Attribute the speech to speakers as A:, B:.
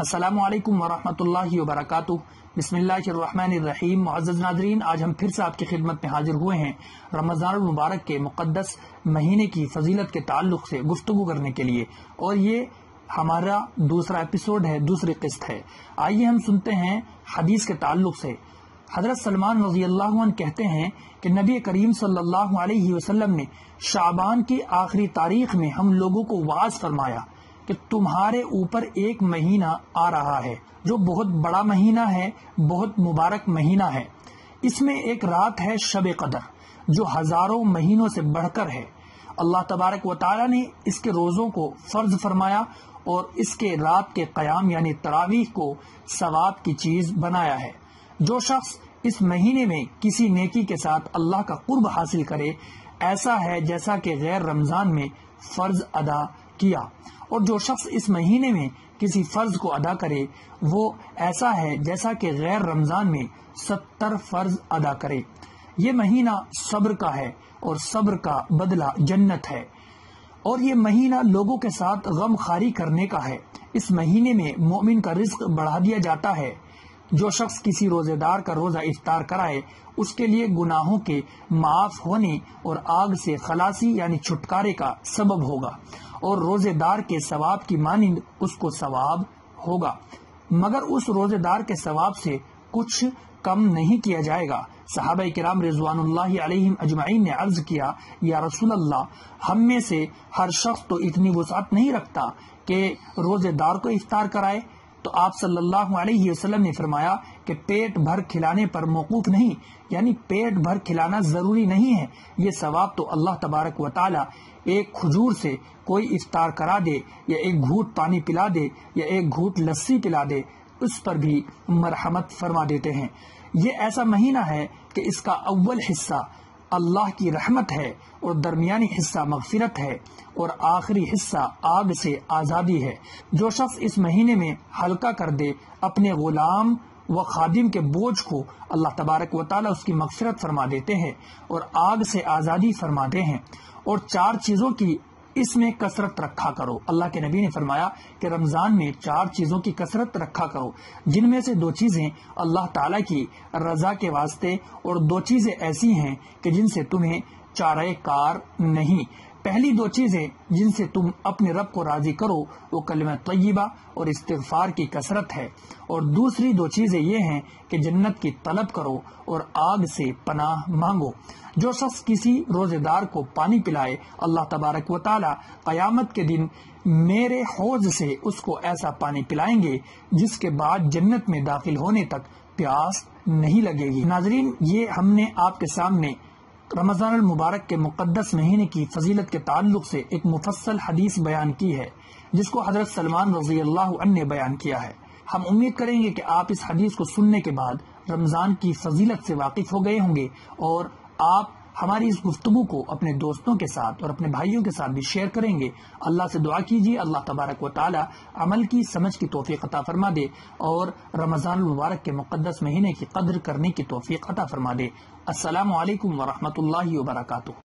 A: السلام علیکم ورحمۃ اللہ وبرکاتہ۔ بسم اللہ الرحمن الرحیم۔ معزز ناظرین، آج ہم پھر سے آپ کی خدمت میں حاضر ہوئے ہیں رمضان المبارک کے مقدس مہینے کی فضیلت کے تعلق سے گفتگو کرنے کے لیے، اور یہ ہمارا دوسرا ایپیسوڈ ہے، دوسری قسط ہے۔ آئیے ہم سنتے ہیں حدیث کے تعلق سے۔ حضرت سلمان رضی اللہ عنہ کہتے ہیں کہ نبی کریم صلی اللہ علیہ وسلم نے شعبان کی آخری تاریخ میں ہم لوگوں کو واعظ فرمایا کہ تمہارے اوپر ایک مہینہ آ رہا ہے جو بہت بڑا مہینہ ہے، بہت مبارک مہینہ ہے۔ اس میں ایک رات ہے شب قدر جو ہزاروں مہینوں سے بڑھ کر ہے۔ اللہ تبارک و تعالی نے اس کے روزوں کو فرض فرمایا اور اس کے رات کے قیام یعنی تراویح کو ثواب کی چیز بنایا ہے۔ جو شخص اس مہینے میں کسی نیکی کے ساتھ اللہ کا قرب حاصل کرے، ایسا ہے جیسا کہ غیر رمضان میں فرض ادا کیا، اور جو شخص اس مہینے میں کسی فرض کو ادا کرے وہ ایسا ہے جیسا کہ غیر رمضان میں 70 فرض ادا کرے۔ یہ مہینہ صبر کا ہے اور صبر کا بدلہ جنت ہے، اور یہ مہینہ لوگوں کے ساتھ غم خاری کرنے کا ہے۔ اس مہینے میں مومن کا رزق بڑھا دیا جاتا ہے۔ جو شخص کسی روزے دار کا روزہ افطار کرائے اس کے لیے گناہوں کے معاف ہونے اور آگ سے خلاصی یعنی چھٹکارے کا سبب ہوگا، اور روزے دار کے ثواب کی مانند اس کو ثواب ہوگا، مگر اس روزے دار کے ثواب سے کچھ کم نہیں کیا جائے گا۔ صحابہ کرام رضوان اللہ علیہم اجمعین نے عرض کیا، یا رسول اللہ، ہم میں سے ہر شخص تو اتنی وسعت نہیں رکھتا کہ روزے دار کو افطار کرائے۔ تو آپ صلی اللہ علیہ وسلم نے فرمایا کہ پیٹ بھر کھلانے پر موقوف نہیں، یعنی پیٹ بھر کھلانا ضروری نہیں ہے۔ یہ ثواب تو اللہ تبارک و تعالی ایک کھجور سے کوئی افطار کرا دے، یا ایک گھونٹ پانی پلا دے، یا ایک گھونٹ لسی پلا دے، اس پر بھی مرحمت فرما دیتے ہیں۔ یہ ایسا مہینہ ہے کہ اس کا اول حصہ اللہ کی رحمت ہے، اور درمیانی حصہ مغفرت ہے، اور آخری حصہ آگ سے آزادی ہے۔ جو شخص اس مہینے میں ہلکا کر دے اپنے غلام و خادم کے بوجھ کو، اللہ تبارک و تعالی اس کی مغفرت فرما دیتے ہیں اور آگ سے آزادی فرماتے ہیں۔ اور 4 چیزوں کی اس میں کثرت رکھا کرو۔ اللہ کے نبی نے فرمایا کہ رمضان میں 4 چیزوں کی کثرت رکھا کرو، جن میں سے 2 چیزیں اللہ تعالیٰ کی رضا کے واسطے، اور 2 چیزیں ایسی ہیں کہ جن سے تمہیں چارہ کار نہیں۔ پہلی 2 چیزیں جن سے تم اپنے رب کو راضی کرو وہ کلمہ طیبہ اور استغفار کی کثرت ہے، اور دوسری 2 چیزیں یہ ہیں کہ جنت کی طلب کرو اور آگ سے پناہ مانگو۔ جو شخص کسی روزے دار کو پانی پلائے، اللہ تبارک و تعالی قیامت کے دن میرے حوض سے اس کو ایسا پانی پلائیں گے جس کے بعد جنت میں داخل ہونے تک پیاس نہیں لگے گی۔ ناظرین، یہ ہم نے آپ کے سامنے رمضان المبارک کے مقدس مہینے کی فضیلت کے تعلق سے ایک مفصل حدیث بیان کی ہے، جس کو حضرت سلمان رضی اللہ عنہ نے بیان کیا ہے۔ ہم امید کریں گے کہ آپ اس حدیث کو سننے کے بعد رمضان کی فضیلت سے واقف ہو گئے ہوں گے، اور آپ ہماری اس گفتگو کو اپنے دوستوں کے ساتھ اور اپنے بھائیوں کے ساتھ بھی شیئر کریں گے۔ اللہ سے دعا کیجیے اللہ تبارک و تعالی عمل کی سمجھ کی توفیق عطا فرما دے، اور رمضان المبارک کے مقدس مہینے کی قدر کرنے کی توفیق عطا فرما دے۔ السلام علیکم ورحمۃ اللہ وبرکاتہ۔